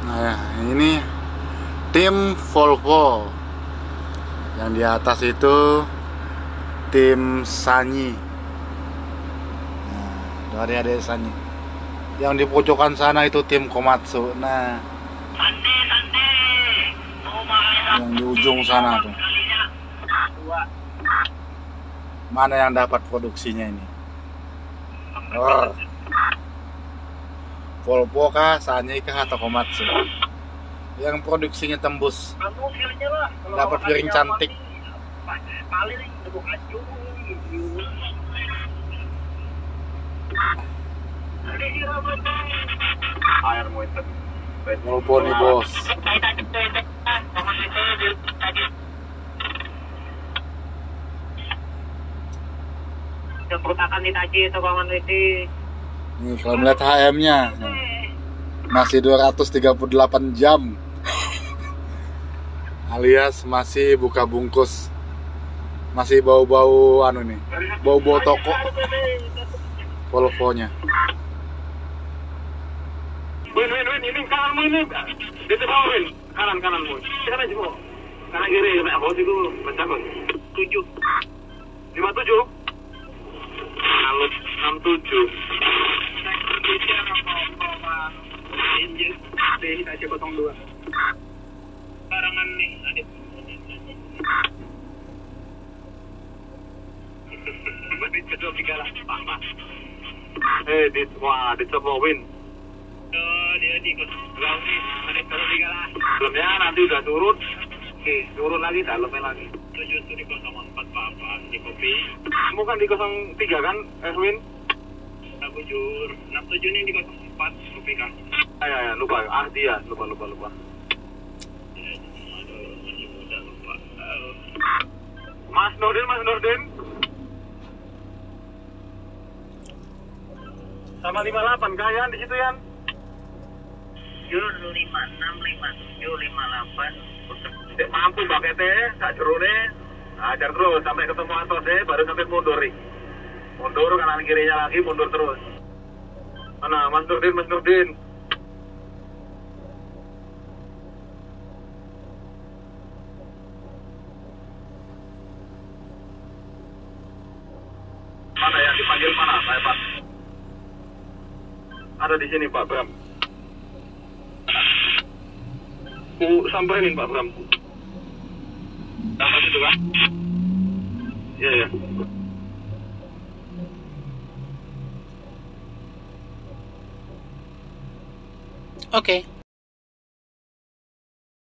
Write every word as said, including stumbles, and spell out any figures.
Nah, ini tim Volvo. Yang di atas itu tim Sanyi. Nah, dari adik Sanyi. Yang di pojokan sana itu tim Komatsu. Nah, yang di ujung sana tuh. Mana yang dapat produksinya ini? Oh. Volvo kah, Sanyi kah, atau Komatsu? Yang produksinya tembus. Dapat piring cantik. Volvo nih bos. Perutakan di taji itu kawan itu. Nih kalau melihat H M-nya masih dua ratus tiga puluh delapan jam. Alias masih buka bungkus. Masih bau-bau anu nih. Bau-bau toko. Volvo-nya. Win, win, win, ini kananmu ini. Itu bawah win, kanan kananmu. Sana aja bu. Kanan kiri, kayak bos itu baca bos. Tujuh, lima tujuh. Lalu enam tujuh. Injil, kita aja potong dua. Barangan nih, adit. Berarti kedua tiga lah, pak pak. Eh, di wah, di semua win. Oh, dia di kosong adit kedua tiga lah. Dalamnya nanti udah turun. Oke, turun lagi dalamnya lagi. Tujuh tuh di kosong empat pak di kopi. Kamu kan di kosong tiga kan, Erwin? Enam tujuh, enam tujuh nih di kosong empat kopi kan? Ah, ya, ya, lupa. Ah, dia lupa lupa lupa. Mas Nurdin, Mas Nurdin. Sama lima delapan kayan di situ Yan. Jur lima enam lima tujuh lima delapan. Tidak mampu baketnya, tak jerune. Ajar terus sampai ketemu Antosnya, baru sampai mundur nih. Mundur kanan kirinya lagi, mundur terus. Mana Mas Nurdin, Mas Nurdin. Mana yang dipanggil mana, Pak Pak? Ada di sini Pak Bram. Ku sampaikan Pak Bram. Sampai situ kan? Iya ya. Oke. Okay.